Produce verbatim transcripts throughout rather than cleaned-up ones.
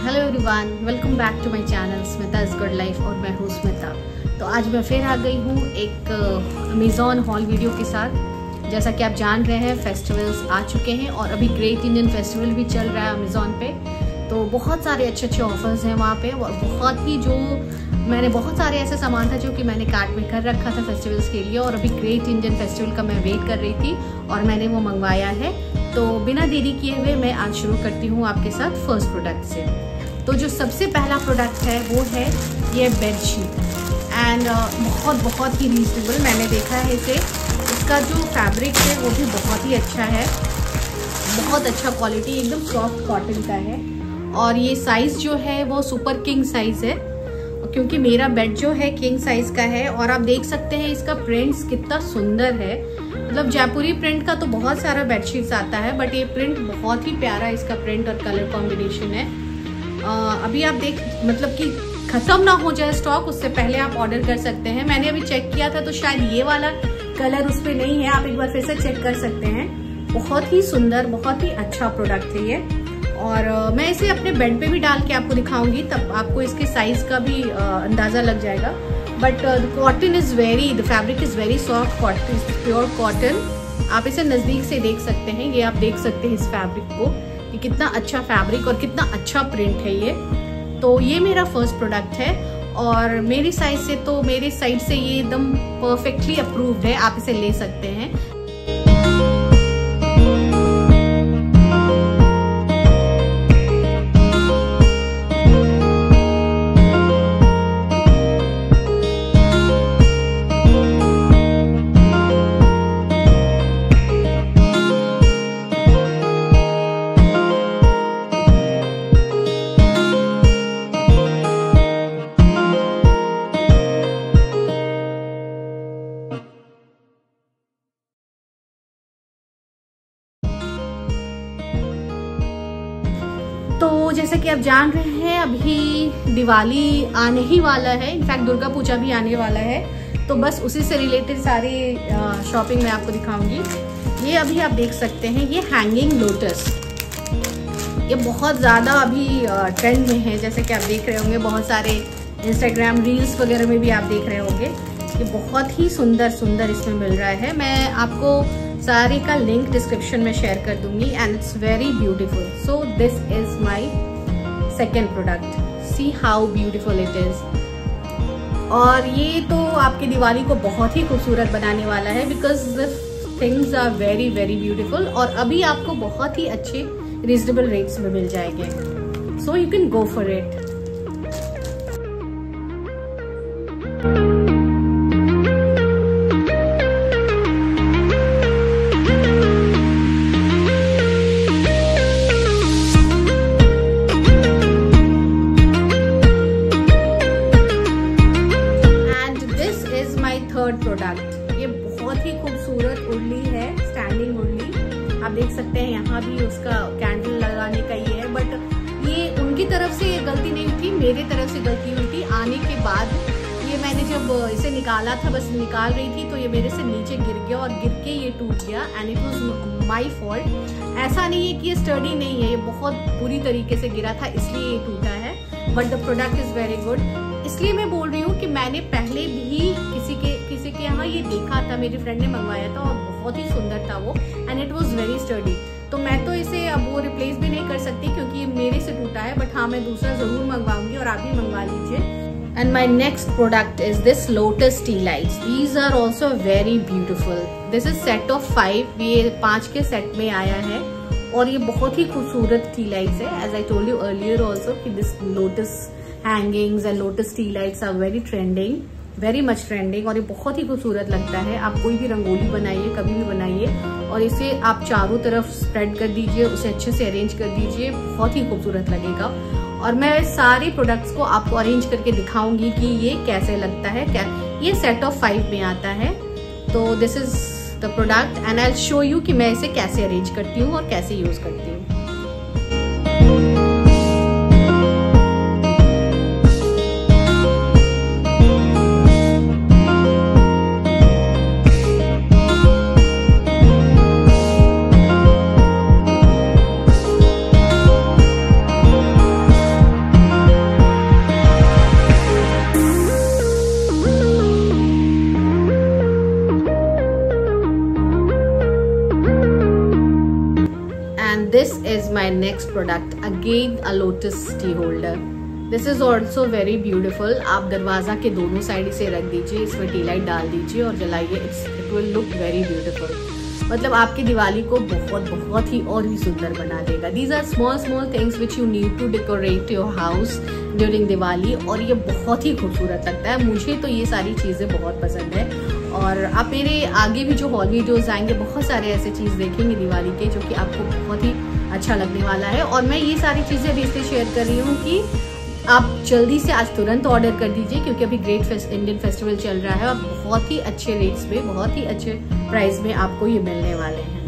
Hello everyone, welcome back to my channel Smita is good life और मैं हूँ स्मिता। तो आज मैं फिर आ गई हूँ एक अमेज़ॉन हॉल वीडियो के साथ। जैसा कि आप जान रहे हैं, फेस्टिवल्स आ चुके हैं और अभी ग्रेट इंडियन फेस्टिवल भी चल रहा है अमेज़ॉन पे। तो बहुत सारे अच्छे अच्छे ऑफर्स हैं वहाँ पे और बहुत ही जो मैंने बहुत सारे ऐसे सामान था जो कि मैंने कार्ट में कर रखा था फेस्टिवल्स के लिए, और अभी ग्रेट इंडियन फेस्टिवल का मैं वेट कर रही थी और मैंने वो मंगवाया है। तो बिना देरी किए हुए मैं आज शुरू करती हूँ आपके साथ फर्स्ट प्रोडक्ट से। तो जो सबसे पहला प्रोडक्ट है वो है ये बेडशीट एंड बहुत बहुत ही रीजनेबल मैंने देखा है इसे। इसका जो फैब्रिक है वो भी बहुत ही अच्छा है, बहुत अच्छा क्वालिटी, एकदम सॉफ्ट कॉटन का है। और ये साइज़ जो है वो सुपर किंग साइज़ है, क्योंकि मेरा बेड जो है किंग साइज़ का है। और आप देख सकते हैं इसका प्रिंट्स कितना सुंदर है। मतलब जयपुरी प्रिंट का तो बहुत सारा बेडशीट्स आता है, बट ये प्रिंट बहुत ही प्यारा इसका प्रिंट और कलर कॉम्बिनेशन है। आ, अभी आप देख मतलब कि ख़त्म ना हो जाए स्टॉक, उससे पहले आप ऑर्डर कर सकते हैं। मैंने अभी चेक किया था तो शायद ये वाला कलर उस पर नहीं है, आप एक बार फिर से चेक कर सकते हैं। बहुत ही सुंदर, बहुत ही अच्छा प्रोडक्ट है ये। और uh, मैं इसे अपने बेड पे भी डाल के आपको दिखाऊंगी, तब आपको इसके साइज़ का भी uh, अंदाज़ा लग जाएगा। But the cotton is very, the fabric is very soft, cotton pure cotton. आप इसे नज़दीक से देख सकते हैं, ये आप देख सकते हैं इस फैब्रिक को कि कितना अच्छा फैब्रिक और कितना अच्छा प्रिंट है ये। तो ये मेरा फर्स्ट प्रोडक्ट है और मेरी साइज से तो मेरे साइड से ये एकदम परफेक्टली अप्रूव्ड है, आप इसे ले सकते हैं। तो जैसे कि आप जान रहे हैं, अभी दिवाली आने ही वाला है, इनफैक्ट दुर्गा पूजा भी आने वाला है। तो बस उसी से रिलेटेड सारी शॉपिंग मैं आपको दिखाऊंगी। ये अभी आप देख सकते हैं, ये हैंगिंग लोटस, ये बहुत ज़्यादा अभी ट्रेंड में है। जैसे कि आप देख रहे होंगे, बहुत सारे इंस्टाग्राम रील्स वगैरह में भी आप देख रहे होंगे। ये बहुत ही सुंदर सुंदर इसमें मिल रहा है। मैं आपको सारी का लिंक डिस्क्रिप्शन में शेयर कर दूंगी and it's very beautiful. So this is my second product, see how beautiful it is. और ये तो आपकी दिवाली को बहुत ही खूबसूरत बनाने वाला है, because the things are very very beautiful और अभी आपको बहुत ही अच्छे रीजनेबल रेट्स में मिल जाएंगे। So you can go for it. Third product, ये बहुत ही खूबसूरत उर्ली है, स्टैंडिंग उर्ली। आप देख सकते हैं यहाँ भी उसका कैंडल लगाने का ये है, बट ये उनकी तरफ से ये गलती नहीं थी, मेरे तरफ से गलती हुई थी। आने के बाद ये मैंने जब इसे निकाला था, बस निकाल रही थी, तो ये मेरे से नीचे गिर गया और गिर के ये टूट गया and it was my fault. ऐसा नहीं है कि ये स्टडी नहीं है, ये बहुत बुरी तरीके से गिरा था इसलिए ये टूटा है, but the product is very good. इसलिए मैं बोल रही हूँ कि मैंने पहले भी किसी के किसी के यहाँ ये देखा था, मेरी फ्रेंड ने मंगवाया था और बहुत ही सुंदर था वो and it was very sturdy. तो मैं तो इसे अब वो रिप्लेस भी नहीं कर सकती क्योंकि ये मेरे से टूटा है, बट हाँ मैं दूसरा जरूर मंगवाऊंगी और आप भी मंगवा लीजिए। And my next product is this lotus tea lights. These are also very beautiful. This is set of five, ये पाँच के सेट में आया है और ये बहुत ही खूबसूरत टी लाइट्स है। As I told you earlier also कि this lotus hangings and lotus tea lights are very trending, very much trending, और ये बहुत ही खूबसूरत लगता है। आप कोई भी रंगोली बनाइए, कभी भी बनाइए और इसे आप चारों तरफ स्प्रेड कर दीजिए, उसे अच्छे से अरेंज कर दीजिए, बहुत ही खूबसूरत लगेगा। और मैं सारे प्रोडक्ट्स को आपको अरेंज करके दिखाऊंगी कि ये कैसे लगता है। क्या ये सेट ऑफ फाइव में आता है। तो this is the product and I will show you कि मैं इसे कैसे अरेंज करती हूँ और कैसे यूज करती हूँ। And this is my next product, again a lotus tea holder. This is also very beautiful. आप दरवाज़ा के दोनों साइड इसे रख दीजिए, इसमें टी लाइट डाल दीजिए और जलाइए. It's it will look very beautiful. मतलब आपकी दिवाली को बहुत बहुत ही और ही सुंदर बना देगा. These are small small things which you need to decorate your house during Diwali, और ये बहुत ही खूबसूरत लगता है. मुझे तो ये सारी चीज़ें बहुत पसंद है. और आप मेरे आगे भी जो हॉल वीडियोस आएंगे, बहुत सारे ऐसे चीज़ देखेंगे दिवाली के जो कि आपको बहुत ही अच्छा लगने वाला है. और मैं ये सारी चीज़ें अभी इसलिए शेयर कर रही हूँ कि आप जल्दी से आज तुरंत ऑर्डर कर दीजिए, क्योंकि अभी ग्रेट फेस्ट इंडियन फेस्टिवल चल रहा है और बहुत ही अच्छे रेट्स पे, बहुत ही अच्छे प्राइस में आपको ये मिलने वाले हैं.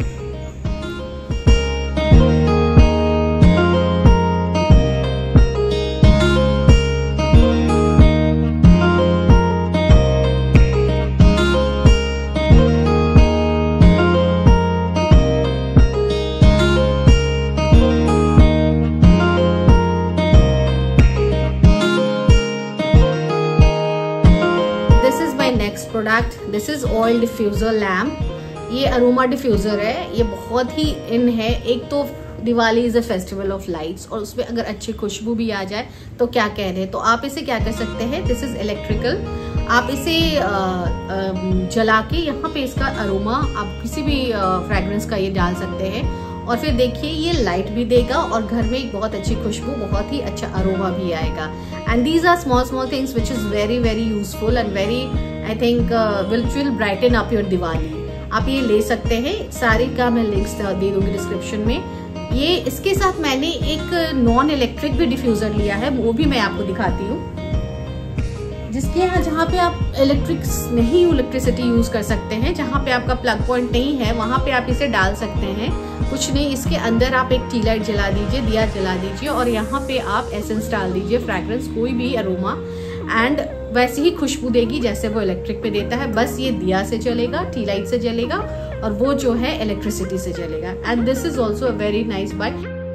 Next product, this is oil diffuser lamp. ये अरोमा डिफ्यूज़र है. ये बहुत ही इन है. एक तो Diwali is a festival of lights, और उसमें अगर अच्छी खुशबू भी आ जाए तो क्या कह रहे हैं. तो आप इसे क्या कर सकते हैं, दिस इज़ इलेक्ट्रिकल. आप इसे आ, आ, जला के यहाँ पे इसका अरोमा आप किसी भी फ्रेगरेंस का ये डाल सकते हैं, और फिर देखिए ये लाइट भी देगा और घर में एक बहुत अच्छी खुशबू, बहुत ही अच्छा अरोमा भी आएगा. And these are small small things which is very very useful and very I think will will brighten up your Diwali. आप ये ले सकते हैं. सारे का मैं लिंक्स दे दूंगी डिस्क्रिप्शन में. ये इसके साथ मैंने एक नॉन इलेक्ट्रिक भी डिफ्यूज़र लिया है, वो भी मैं आपको दिखाती हूँ. जिसके यहाँ जहाँ पे आप इलेक्ट्रिक नहीं इलेक्ट्रिसिटी यूज़ कर सकते हैं, जहाँ पे आपका प्लग पॉइंट नहीं है, वहाँ पे आप इसे डाल सकते हैं. कुछ नहीं, इसके अंदर आप एक टी लाइट जला दीजिए, दिया जला दीजिए, और यहाँ पे आप एसेंस डाल दीजिए, फ्रैग्रेंस कोई भी अरोमा, एंड वैसे ही खुशबू देगी जैसे वो इलेक्ट्रिक पे देता है. बस ये दिया से चलेगा, टी लाइट से जलेगा, और वो जो है इलेक्ट्रिसिटी से जलेगा. And this is also a very nice buy.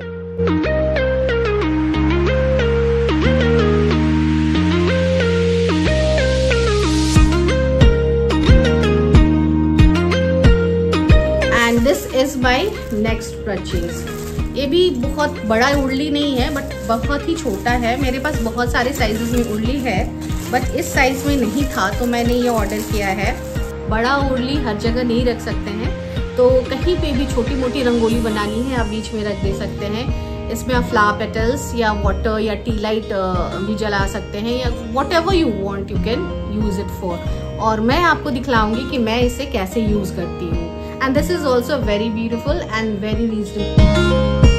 And this is my next purchase. ये भी बहुत बड़ा उर्ली नहीं है, बट बहुत ही छोटा है. मेरे पास बहुत सारे साइजेस में उर्ली है, बट इस साइज में नहीं था, तो मैंने ये ऑर्डर किया है. बड़ा उर्ली हर जगह नहीं रख सकते हैं, तो कहीं पे भी छोटी मोटी रंगोली बनानी है, आप बीच में रख दे सकते हैं. इसमें आप फ्लावर पेटल्स या वाटर या टी लाइट भी जला सकते हैं, या whatever you want you can use it for. और मैं आपको दिखलाऊंगी कि मैं इसे कैसे यूज करती हूँ. And this is also very beautiful and very reasonable.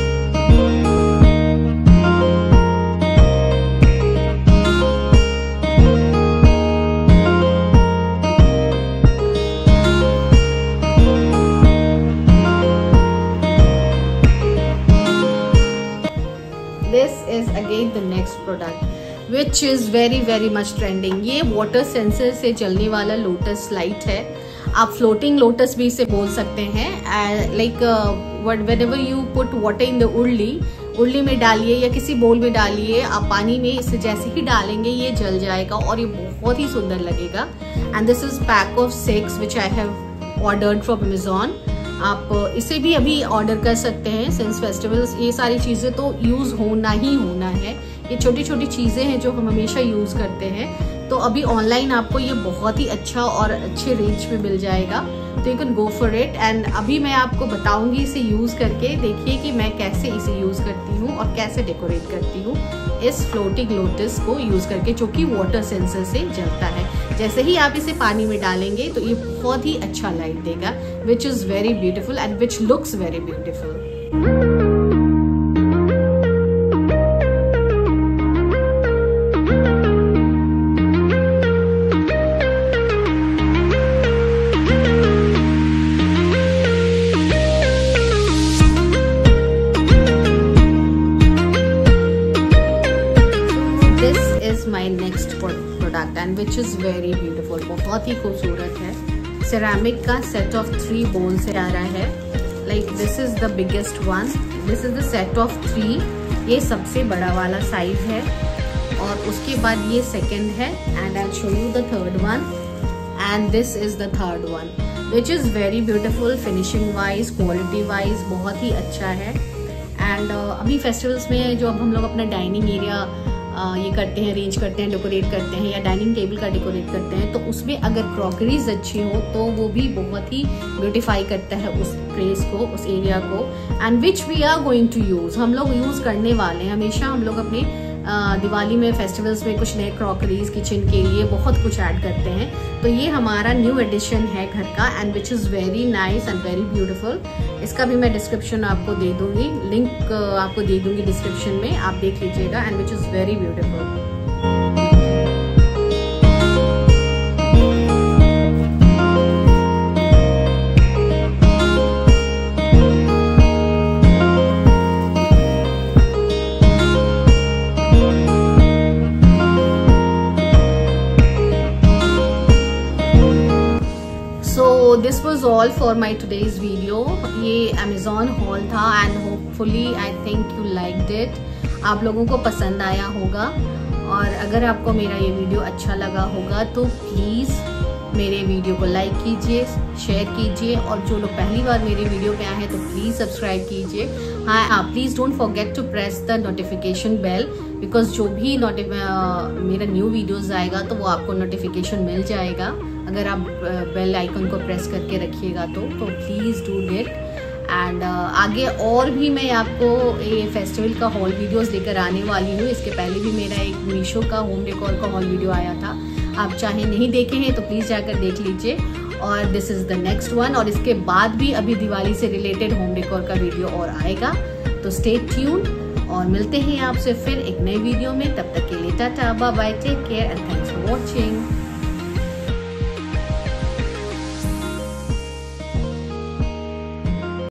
This is again the next product which is very very much trending. ये वाटर सेंसर से चलने वाला लोटस लाइट है. आप फ्लोटिंग लोटस भी इसे बोल सकते हैं. Like whenever you put water in the urli urli में डालिए या किसी बोल में डालिए, आप पानी में इसे जैसे ही डालेंगे ये जल जाएगा और ये बहुत ही सुंदर लगेगा. And this is pack of six which I have ordered from Amazon. आप इसे भी अभी ऑर्डर कर सकते हैं सिंस फेस्टिवल्स. ये सारी चीज़ें तो यूज़ होना ही होना है. ये छोटी छोटी चीज़ें हैं जो हम हमेशा यूज़ करते हैं, तो अभी ऑनलाइन आपको ये बहुत ही अच्छा और अच्छे रेंज पे मिल जाएगा, तो you can go for it. एंड अभी मैं आपको बताऊंगी इसे यूज़ करके. देखिए कि मैं कैसे इसे यूज़ करती हूँ और कैसे डेकोरेट करती हूँ इस फ्लोटिंग लोटस को यूज़ करके, जो कि वाटर सेंसर से जलता है. जैसे ही आप इसे पानी में डालेंगे तो ये बहुत ही अच्छा लाइट देगा, which is very beautiful and which looks very beautiful. My next product and which is very beautiful. बहुत ही खूबसूरत है. सिरेमिक का सेट ऑफ थ्री बोल से आ रहा है. Like this is the biggest one. This is the set of three. ये सबसे बड़ा वाला साइज है, और उसके बाद ये सेकंड है, and I show you the third one, and this is the third one. Which is very beautiful, finishing wise, quality wise बहुत ही अच्छा है। एंड uh, अभी फेस्टिवल्स में जो अब हम लोग अपना डाइनिंग एरिया uh, ये करते हैं, अरेंज करते हैं, डेकोरेट करते हैं, या डाइनिंग टेबल का डेकोरेट करते हैं, तो उसमें अगर क्रॉकरीज अच्छी हो तो वो भी बहुत ही ब्यूटिफाई करता है उस प्लेस को, उस एरिया को। And which we are going to use, हम लोग यूज़ करने वाले हैं। हमेशा हम लोग अपने दिवाली में, फेस्टिवल्स में कुछ नए क्रॉकरीज किचन के लिए बहुत कुछ ऐड करते हैं। तो ये हमारा न्यू एडिशन है घर का, and which is very nice and very beautiful. इसका भी मैं डिस्क्रिप्शन आपको दे दूंगी, लिंक आपको दे दूंगी डिस्क्रिप्शन में, आप देख लीजिएगा। And which is very beautiful. This was all for my today's video. ये अमेजोन हॉल था and hopefully I think you liked it. आप लोगों को पसंद आया होगा, और अगर आपको मेरा ये वीडियो अच्छा लगा होगा तो प्लीज़ मेरे वीडियो को लाइक कीजिए, शेयर कीजिए, और जो लोग पहली बार मेरे वीडियो पे आए हैं तो प्लीज़ सब्सक्राइब कीजिए। हाँ, आप please don't forget to press the notification bell, because जो भी नोटिफ मेरा न्यू वीडियोज़ आएगा तो वो आपको नोटिफिकेशन मिल जाएगा अगर आप बेल आइकन को प्रेस करके रखिएगा तो तो प्लीज़ डू इट। एंड आगे और भी मैं आपको ये फेस्टिवल का हॉल वीडियोस लेकर आने वाली हूँ। इसके पहले भी मेरा एक मीशो का होम डेकोर का हॉल वीडियो आया था, आप चाहे नहीं देखे हैं तो प्लीज़ जाकर देख लीजिए। और this is the next one, और इसके बाद भी अभी दिवाली से रिलेटेड होम डेकोर का वीडियो और आएगा, तो स्टे ट्यून। और मिलते हैं आपसे फिर एक नए वीडियो में, तब तक के लिए tata, bye bye, take care and thanks for watching.